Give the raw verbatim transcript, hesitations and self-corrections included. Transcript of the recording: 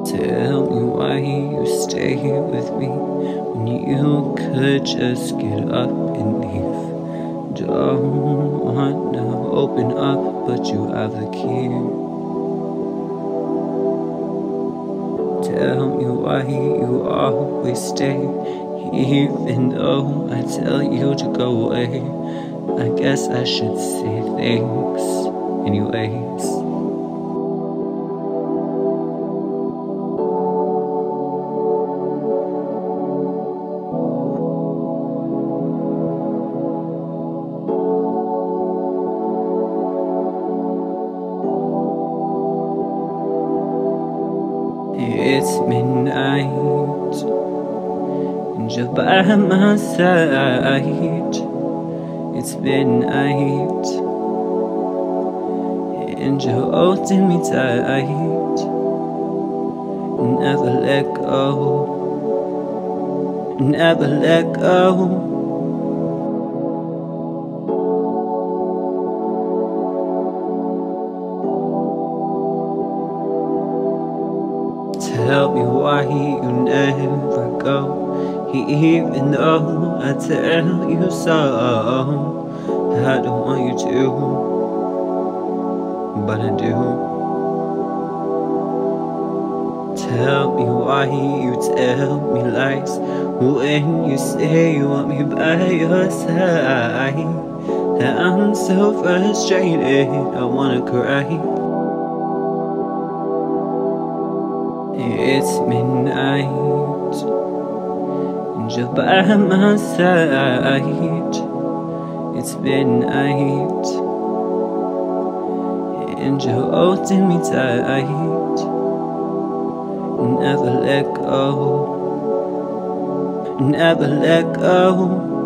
Tell me why you stay here with me when you could just get up and leave. Don't wanna open up, but you have the key. Tell me why you always stay, even though I tell you to go away. I guess I should say thanks anyways. It's midnight and you're by my side. It's midnight and you're holding me tight. Never let go, never let go. Tell me why you never go, even though I tell you so. I don't want you to, but I do. Tell me why you tell me lies when you say you want me by your side. I'm so frustrated, I wanna cry. It's midnight and you're by my side. It's midnight and you're holding me tight. Never let go, never let go.